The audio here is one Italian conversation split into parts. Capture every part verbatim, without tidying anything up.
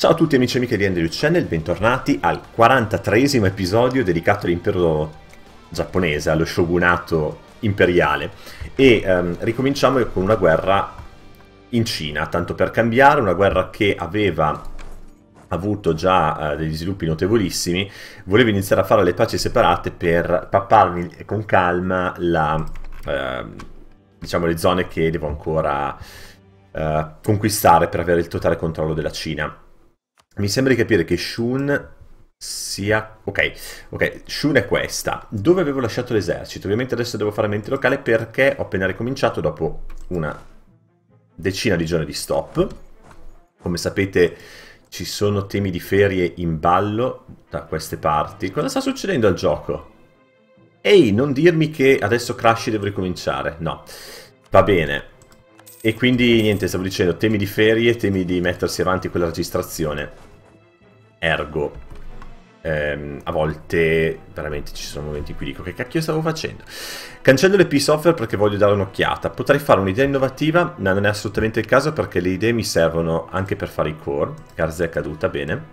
Ciao a tutti amici e amiche di Andrew Channel, bentornati al quarantatreesimo episodio dedicato all'impero giapponese, allo shogunato imperiale. E um, ricominciamo con una guerra in Cina, tanto per cambiare, una guerra che aveva avuto già uh, degli sviluppi notevolissimi. Volevo iniziare a fare le paci separate per papparmi con calma la, uh, diciamo, le zone che devo ancora uh, conquistare per avere il totale controllo della Cina. Mi sembra di capire che Shun sia... Ok, ok, Shun è questa. Dove avevo lasciato l'esercito? Ovviamente adesso devo fare mente locale perché ho appena ricominciato dopo una decina di giorni di stop. Come sapete ci sono temi di ferie in ballo da queste parti. Cosa sta succedendo al gioco? Ehi, non dirmi che adesso Crash devo ricominciare. No, va bene. E quindi niente, stavo dicendo, temi di ferie, temi di mettersi avanti con la registrazione. Ergo, ehm, a volte veramente ci sono momenti in cui dico che cacchio stavo facendo. Cancello l'E P Software perché voglio dare un'occhiata. Potrei fare un'idea innovativa, ma non è assolutamente il caso perché le idee mi servono anche per fare i core. Garza è caduta, bene.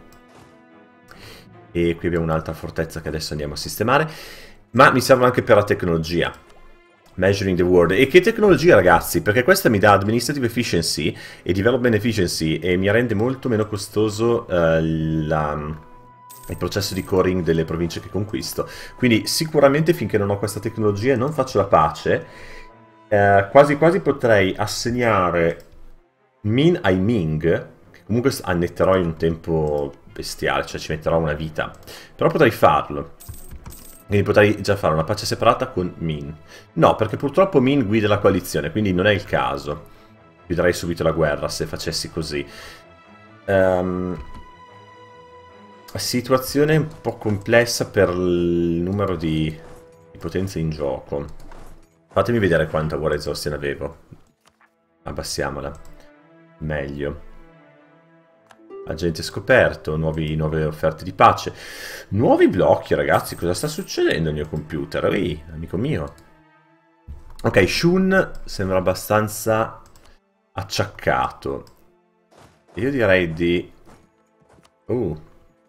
E qui abbiamo un'altra fortezza che adesso andiamo a sistemare. Ma mi servono anche per la tecnologia. Measuring the world. E che tecnologia, ragazzi? Perché questa mi dà administrative efficiency e development efficiency e mi rende molto meno costoso uh, la, il processo di coring delle province che conquisto. Quindi sicuramente finché non ho questa tecnologia e non faccio la pace, uh, quasi quasi potrei assegnare Min ai Ming, che comunque annetterò in un tempo bestiale, cioè ci metterò una vita. Però potrei farlo. Quindi potrei già fare una pace separata con Min. No, perché purtroppo Min guida la coalizione, quindi non è il caso. Guiderei subito la guerra se facessi così. Um, situazione un po' complessa per il numero di, di potenze in gioco. Fatemi vedere quanta War Exhaustion avevo. Abbassiamola. Meglio. Agente scoperto, nuovi, nuove offerte di pace. Nuovi blocchi, ragazzi. Cosa sta succedendo nel mio computer? Ehi, amico mio. Ok, Shun sembra abbastanza acciaccato. Io direi di... Uh.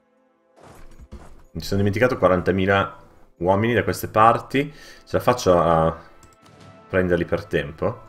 Mi sono dimenticato quarantamila uomini da queste parti. Ce la faccio a prenderli per tempo?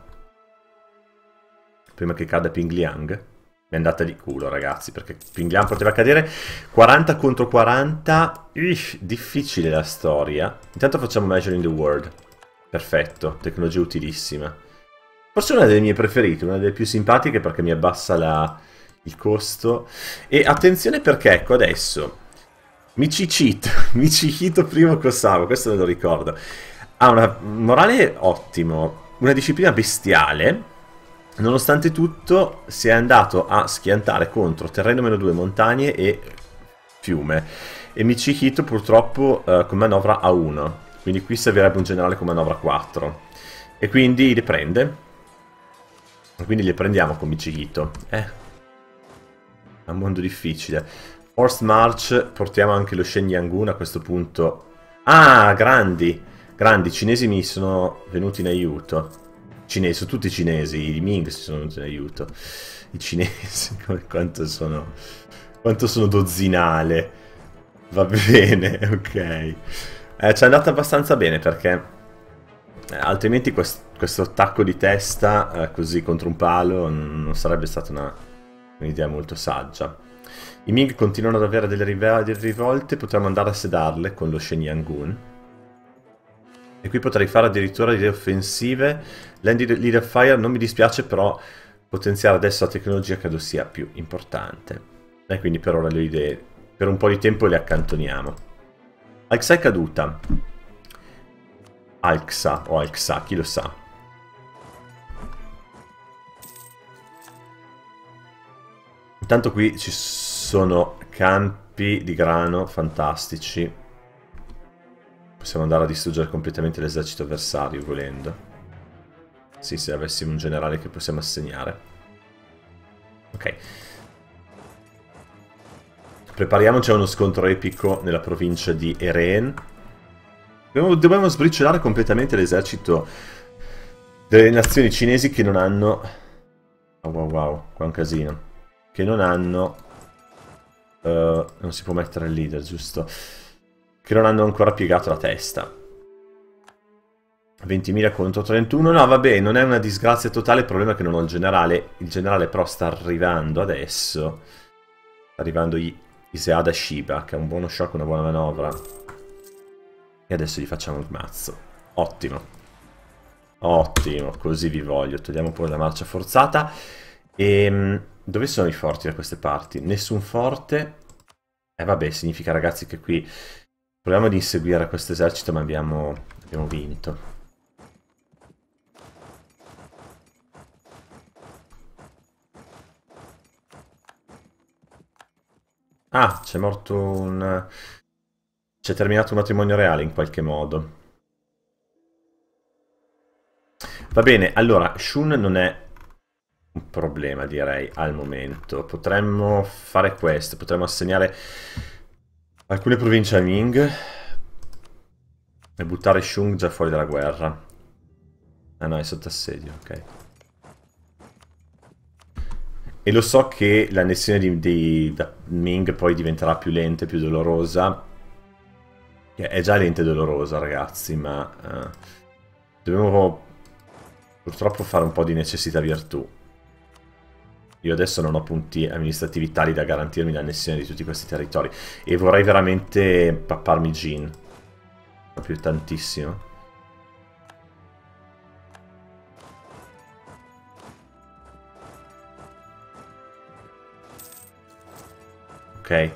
Prima che cada Ping Liang? Mi è andata di culo, ragazzi, perché Pinglian poteva cadere. Quaranta contro quaranta. Ish, difficile la storia. Intanto facciamo Measuring the World. Perfetto, tecnologia utilissima. Forse una delle mie preferite, una delle più simpatiche perché mi abbassa la... il costo. E attenzione perché, ecco, adesso... Michichito, Michihito primo Kosawa, questo me lo ricordo. Ha una morale ottimo, una disciplina bestiale. Nonostante tutto si è andato a schiantare contro terreno meno due, montagne e fiume. E Michihito purtroppo eh, con manovra A uno. Quindi qui servirebbe un generale con manovra quattro. E quindi le prende. E quindi le prendiamo con Michihito. Eh. È un mondo difficile. Forced March, portiamo anche lo Shen Yangun a questo punto. Ah, grandi! Grandi, i cinesi mi sono venuti in aiuto. Cinesi, sono tutti cinesi, i Ming si sono venuti in aiuto. I cinesi, quanto sono, quanto sono dozzinale. Va bene, ok. Eh, ci è andata abbastanza bene perché eh, altrimenti quest questo attacco di testa eh, così contro un palo non sarebbe stata un'idea molto saggia. I Ming continuano ad avere delle rivolte, potremmo andare a sedarle con lo Shen Yangun. E qui potrei fare addirittura idee offensive. Land Leader Fire non mi dispiace, però potenziare adesso la tecnologia credo sia più importante. E quindi per ora le idee, per un po' di tempo le accantoniamo. Alxa è caduta. Alxa o Alxa, chi lo sa. Intanto qui ci sono campi di grano fantastici. Possiamo andare a distruggere completamente l'esercito avversario, volendo. Sì, se avessimo un generale che possiamo assegnare. Ok. Prepariamoci a uno scontro epico nella provincia di Eren. Dobbiamo, dobbiamo sbriciolare completamente l'esercito delle nazioni cinesi che non hanno... Oh, wow, wow, qua è un casino. Che non hanno Uh, non si può mettere il leader, giusto? Che non hanno ancora piegato la testa. ventimila contro trentuno. No, vabbè, non è una disgrazia totale. Il problema è che non ho il generale. Il generale però sta arrivando adesso. Sta arrivando Iseada Shiba, che è un buono shock, una buona manovra. E adesso gli facciamo il mazzo. Ottimo. Ottimo, così vi voglio. Togliamo pure la marcia forzata. E dove sono i forti da queste parti? Nessun forte. E eh, vabbè, significa ragazzi che qui proviamo ad inseguire questo esercito, ma abbiamo, abbiamo vinto. Ah, c'è morto un... C'è terminato un matrimonio reale in qualche modo. Va bene, allora, Shun non è un problema, direi, al momento. Potremmo fare questo, potremmo assegnare alcune province a Ming e buttare Shun già fuori dalla guerra. Ah no, è sotto assedio, ok. E lo so che l'annessione di, di da Ming poi diventerà più lenta e più dolorosa. È già lenta e dolorosa, ragazzi, ma uh, dobbiamo purtroppo fare un po' di necessità virtù. Io adesso non ho punti amministrativi tali da garantirmi l'annessione di tutti questi territori. E vorrei veramente papparmi Jin. Proprio tantissimo. Ok.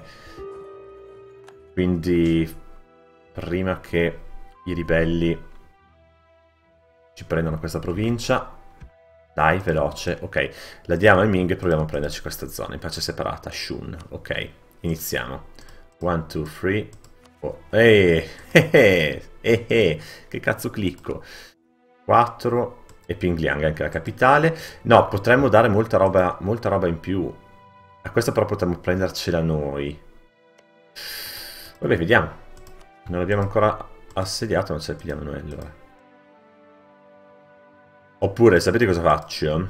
Quindi prima che i ribelli ci prendano questa provincia. Dai, veloce. Ok, la diamo ai Ming e proviamo a prenderci questa zona in pace separata. Shun. Ok, iniziamo. uno, due, tre. Ehi, eh, eh, eh, eh, che cazzo clicco? quattro. E Pingliang, anche la capitale. No, potremmo dare molta roba, molta roba in più. A questa però potremmo prendercela noi. Vabbè, vediamo. Non l'abbiamo ancora assediato, non ce la pigliamo noi allora. Oppure, sapete cosa faccio?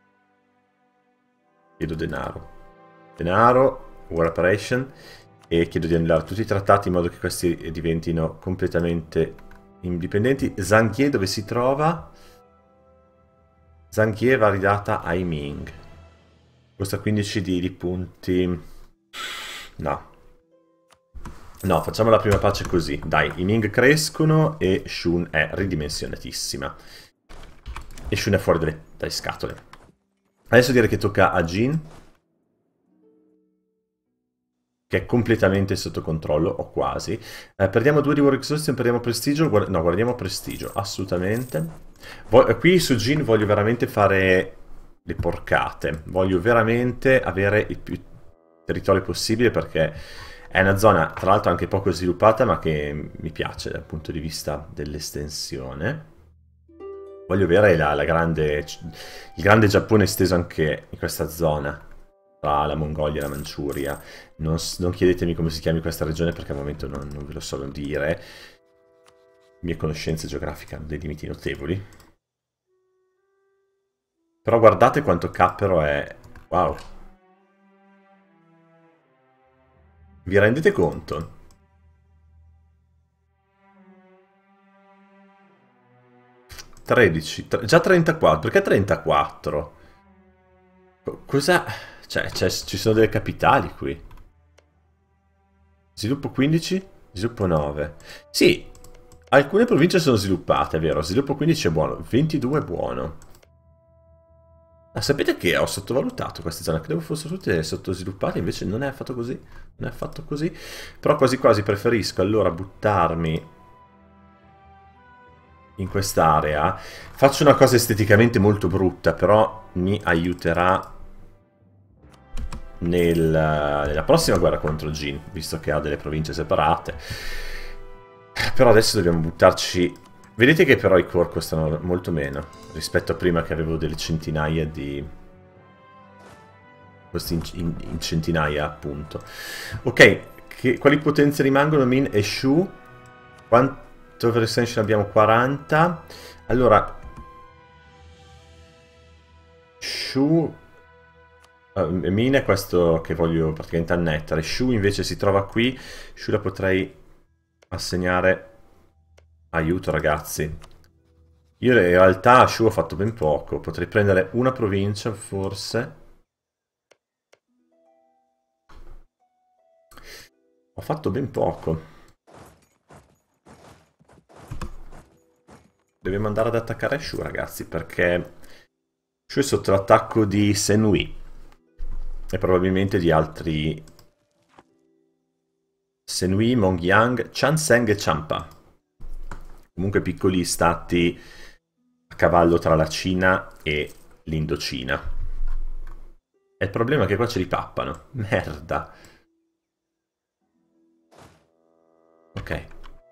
Chiedo denaro. Denaro, War Operation, e chiedo di annullare tutti i trattati in modo che questi diventino completamente indipendenti. Zhangye dove si trova? Zhangye va ridata ai Ming. Costa quindici di, di punti. No. No, facciamo la prima pace così. Dai, i Ming crescono e Shun è ridimensionatissima. E Shun è fuori dalle, dalle scatole. Adesso direi che tocca a Jin, che è completamente sotto controllo, o quasi. Eh, perdiamo due di War Exhaustion, perdiamo prestigio. Guard no, guardiamo prestigio, assolutamente. Vo qui su Jin voglio veramente fare le porcate. Voglio veramente avere il più territorio possibile, perché è una zona, tra l'altro, anche poco sviluppata, ma che mi piace dal punto di vista dell'estensione. Voglio avere la, la grande, il grande Giappone esteso anche in questa zona, tra la Mongolia e la Manciuria. Non, non chiedetemi come si chiami questa regione, perché al momento non, non ve lo so dire. Mie conoscenze geografiche hanno dei limiti notevoli. Però guardate quanto cappero è... Wow. Vi rendete conto? tredici, già trentaquattro, perché trentaquattro? Cosa? Cioè, ci sono delle capitali qui. Sviluppo quindici, sviluppo nove. Sì, alcune province sono sviluppate, è vero, sviluppo quindici è buono, ventidue è buono. Ma sapete che ho sottovalutato queste zone, credevo fossero tutte sottosviluppate, invece non è affatto così, non è affatto così. Però quasi quasi preferisco allora buttarmi in quest'area. Faccio una cosa esteticamente molto brutta, però mi aiuterà nel, nella prossima guerra contro Jin, visto che ha delle province separate. Però adesso dobbiamo buttarci... Vedete che però i core costano molto meno rispetto a prima, che avevo delle centinaia di... Questi in, in, in centinaia, appunto. Ok, che, quali potenze rimangono? Min e Shu. Quanto overextension abbiamo? quaranta. Allora... Shu... Uh, Min è questo che voglio praticamente annettere. Shu invece si trova qui. Shu la potrei assegnare... Aiuto ragazzi. Io in realtà a Shu ho fatto ben poco. Potrei prendere una provincia forse. Ho fatto ben poco. Dobbiamo andare ad attaccare Shu ragazzi, perché Shu è sotto l'attacco di Senui. E probabilmente di altri... Senui, Mongyang, Chanseng e Champa. Comunque piccoli stati a cavallo tra la Cina e l'Indocina. E il problema è che qua ce li pappano. Merda. Ok.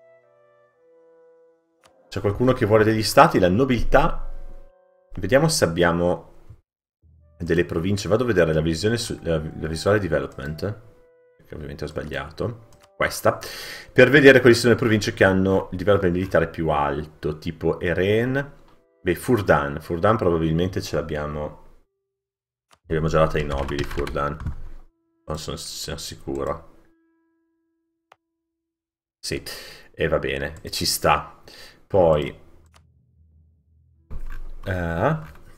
C'è qualcuno che vuole degli stati, la nobiltà. Vediamo se abbiamo delle province. Vado a vedere la visione su, la, la visuale development, che ovviamente ho sbagliato. Questa, per vedere quali sono le province che hanno il development militare più alto, tipo Eren, beh, Furdan, Furdan probabilmente ce l'abbiamo, abbiamo già data ai nobili, Furdan, non sono, sono sicuro, sì, e va bene, e ci sta, poi, uh,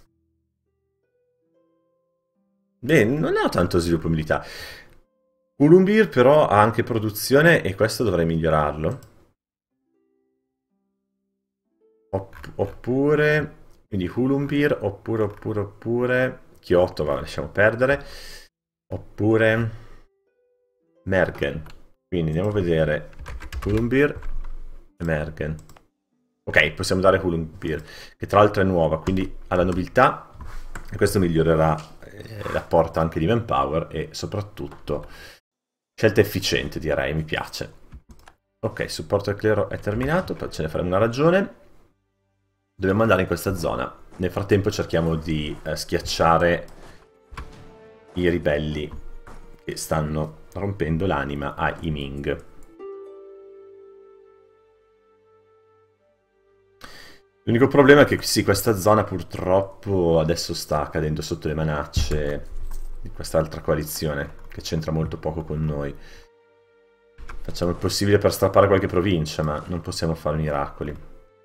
beh, non ho tanto sviluppo militare. Ulumbir però ha anche produzione e questo dovrei migliorarlo. Opp oppure, quindi Ulumbir, oppure, oppure, oppure, Kyoto, va, lasciamo perdere. Oppure Mergen. Quindi andiamo a vedere Ulumbir e Mergen. Ok, possiamo dare Ulumbir, che tra l'altro è nuova, quindi ha la nobiltà, e questo migliorerà eh, la porta anche di manpower e soprattutto... Scelta efficiente, direi, mi piace. Ok, supporto del clero è terminato, poi ce ne faremo una ragione. Dobbiamo andare in questa zona. Nel frattempo cerchiamo di eh, schiacciare i ribelli che stanno rompendo l'anima ai Ming. L'unico problema è che sì, questa zona purtroppo adesso sta cadendo sotto le manacce di quest'altra coalizione, che c'entra molto poco con noi. Facciamo il possibile per strappare qualche provincia, ma non possiamo fare miracoli.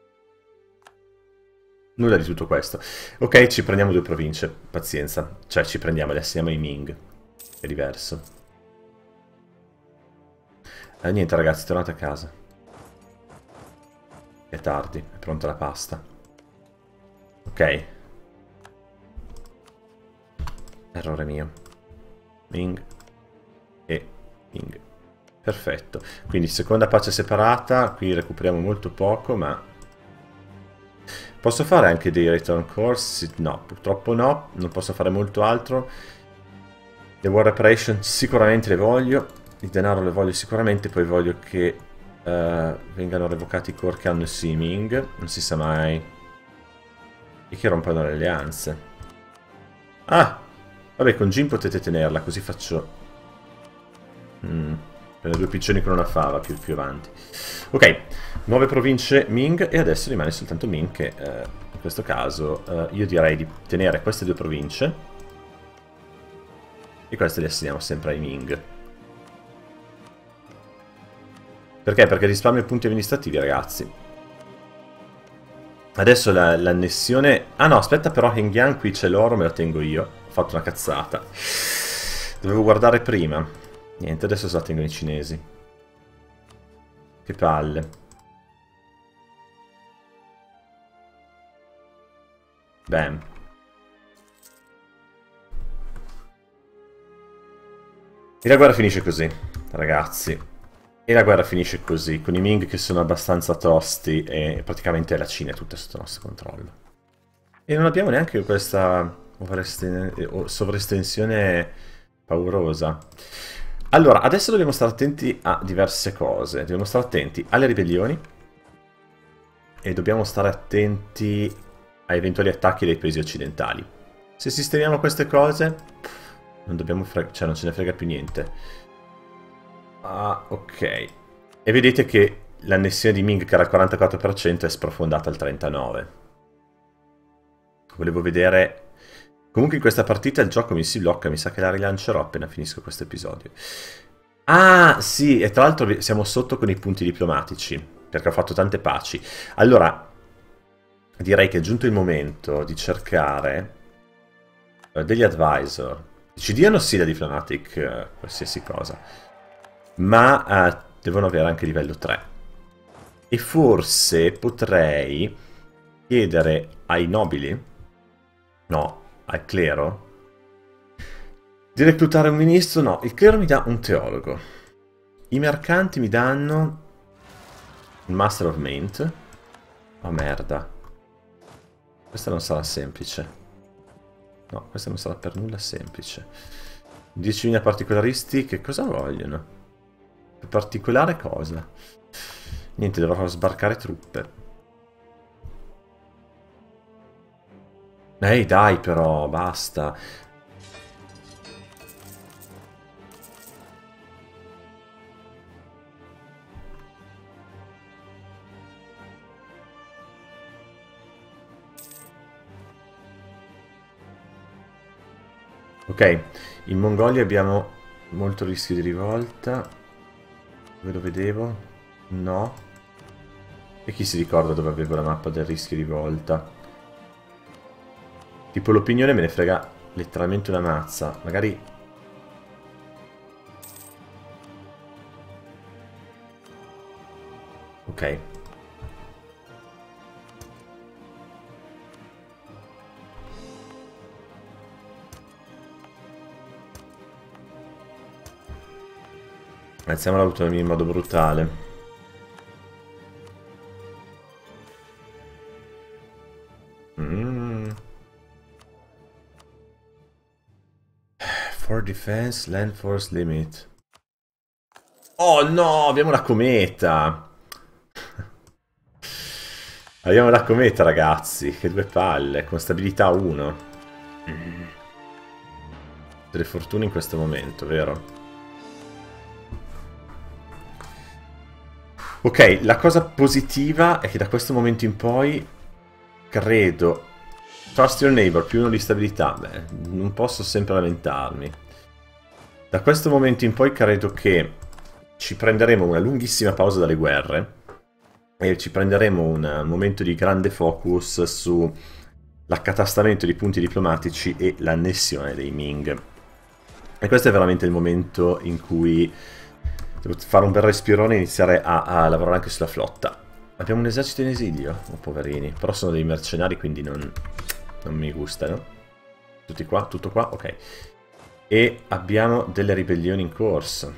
Nulla di tutto questo. Ok, ci prendiamo due province, pazienza. Cioè, ci prendiamo, le assegniamo ai Ming. È diverso. Eh, niente ragazzi, tornate a casa. È tardi, è pronta la pasta. Ok. Errore mio. Ming e Ming. Perfetto. Quindi seconda pace separata. Qui recuperiamo molto poco, ma... Posso fare anche dei return course? No, purtroppo no. Non posso fare molto altro. Le war reparation sicuramente le voglio. Il denaro le voglio sicuramente. Poi voglio che uh, vengano revocati i core che hanno sì Ming. Non si sa mai. E che rompano le alleanze. Ah! Vabbè, con Jin potete tenerla, così faccio... Mm, prendo due piccioni con una fava più, più avanti. Ok, nuove province Ming e adesso rimane soltanto Ming che eh, in questo caso eh, io direi di tenere queste due province e queste le assegniamo sempre ai Ming. Perché? Perché risparmio punti amministrativi, ragazzi. Adesso l'annessione... La, ah no, aspetta però, Hengyang qui c'è l'oro, me la tengo io. Ho fatto una cazzata. Dovevo guardare prima. Niente, adesso se la tengono i cinesi. Che palle. Bam. E la guerra finisce così, ragazzi. E la guerra finisce così, con i Ming che sono abbastanza tosti e praticamente la Cina è tutta sotto il nostro controllo. E non abbiamo neanche questa sovraestensione paurosa. Allora, adesso dobbiamo stare attenti a diverse cose. Dobbiamo stare attenti alle ribellioni e dobbiamo stare attenti a eventuali attacchi dei paesi occidentali. Se sistemiamo queste cose, non dobbiamo freg- cioè non ce ne frega più niente. Ah, ok. E vedete che l'annessione di Ming, che era al quarantaquattro per cento, è sprofondata al trentanove per cento. Volevo vedere Comunque in questa partita il gioco mi si blocca, mi sa che la rilancerò appena finisco questo episodio. Ah, sì, e tra l'altro siamo sotto con i punti diplomatici, perché ho fatto tante paci. Allora, direi che è giunto il momento di cercare uh, degli advisor. Ci diano sì la diplomatic, uh, qualsiasi cosa, ma uh, devono avere anche livello tre. E forse potrei chiedere ai nobili, no, al clero, di reclutare un ministro. No, il clero mi dà un teologo. I mercanti mi danno un Master of Mint. Oh merda. Questa non sarà semplice. No, questa non sarà per nulla semplice. diecimila particolaristi, che cosa vogliono? Per particolare cosa? Niente, dovrò far sbarcare truppe. Ehi, dai però, basta. Ok, in Mongolia abbiamo molto rischio di rivolta. Dove lo vedevo? No. E chi si ricorda dove avevo la mappa del rischio di rivolta? Tipo l'opinione me ne frega letteralmente una mazza. Magari... Ok. Alziamo l'autonomia in modo brutale. Mm. For defense, land force limit. Oh no, abbiamo la cometa. Abbiamo la cometa, ragazzi. Che due palle. Con stabilità uno. Mm. Delle fortune in questo momento, vero? Ok, la cosa positiva è che da questo momento in poi credo... Trust your neighbor, più uno di stabilità. Beh, non posso sempre lamentarmi. Da questo momento in poi credo che ci prenderemo una lunghissima pausa dalle guerre e ci prenderemo un momento di grande focus su l'accatastamento di punti diplomatici e l'annessione dei Ming. E questo è veramente il momento in cui devo fare un bel respirone e iniziare a, a lavorare anche sulla flotta. Abbiamo un esercito in esilio, oh, poverini, però sono dei mercenari, quindi non, non mi gustano. Tutti qua, tutto qua, ok. E abbiamo delle ribellioni in corso.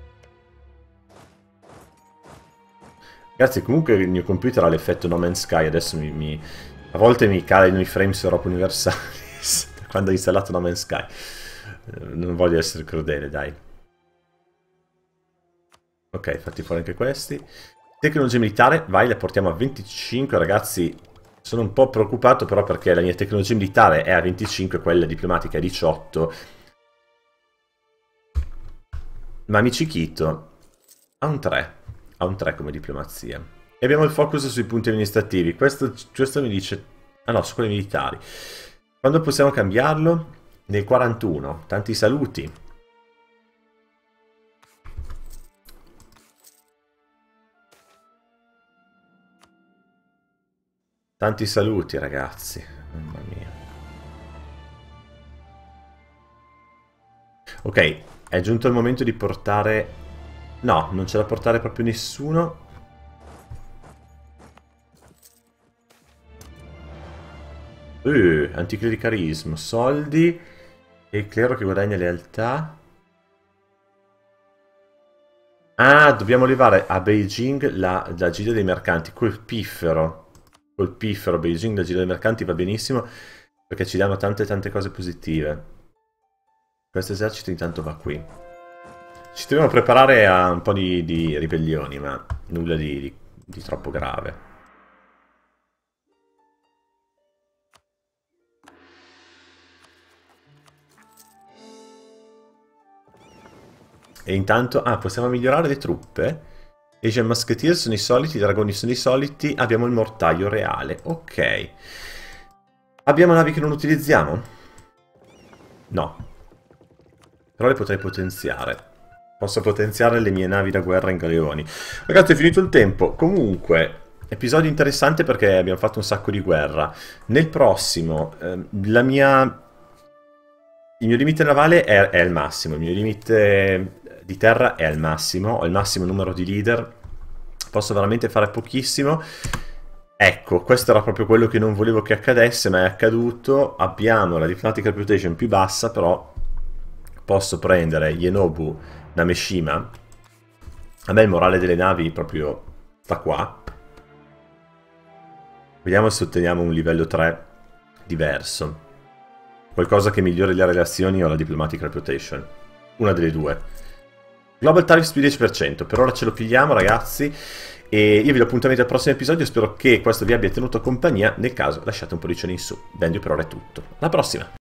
Ragazzi, comunque il mio computer ha l'effetto No Man's Sky, adesso mi, mi... a volte mi calano i frames Europa Universalis quando ho installato No Man's Sky. Non voglio essere crudele, dai. Ok, fatti fuori anche questi. Tecnologia militare, vai, la portiamo a venticinque, ragazzi. Sono un po' preoccupato però perché la mia tecnologia militare è a venticinque, quella diplomatica è a diciotto. Ma Michikito ha un tre. Ha un tre come diplomazia. E abbiamo il focus sui punti amministrativi. Questo, questo mi dice... Ah no, su quelli militari. Quando possiamo cambiarlo? Nel quarantuno. Tanti saluti. Tanti saluti, ragazzi. Mamma mia. Ok, è giunto il momento di portare... No, non c'è da portare proprio nessuno. Uh, anticlericarismo, soldi e il clero che guadagna lealtà. Ah, dobbiamo levare a Beijing la, la gilda dei mercanti. Col piffero. Col piffero Beijing la gilda dei mercanti va benissimo perché ci danno tante tante cose positive. Questo esercito intanto va qui. Ci dobbiamo preparare a un po' di, di ribellioni, ma nulla di, di, di troppo grave. E intanto... Ah, possiamo migliorare le truppe? Asian Musketeer sono i soliti, i dragoni sono i soliti, abbiamo il mortaio reale. Ok. Abbiamo navi che non utilizziamo? No. Però le potrei potenziare. Posso potenziare le mie navi da guerra in galeoni. Ragazzi, è finito il tempo. Comunque, episodio interessante perché abbiamo fatto un sacco di guerra. Nel prossimo, eh, la mia... il mio limite navale è, è il massimo. Il mio limite di terra è al massimo. Ho il massimo numero di leader. Posso veramente fare pochissimo. Ecco, questo era proprio quello che non volevo che accadesse, ma è accaduto. Abbiamo la diplomatic reputation più bassa, però posso prendere Yenobu Nameshima. A me il morale delle navi proprio sta qua. Vediamo se otteniamo un livello tre diverso. Qualcosa che migliori le relazioni o la diplomatic reputation. Una delle due. Global tariffs più dieci per cento. Per ora ce lo pigliamo, ragazzi. E io vi do appuntamento al prossimo episodio. Spero che questo vi abbia tenuto compagnia. Nel caso lasciate un pollicione in su. Bendio, per ora è tutto. Alla prossima!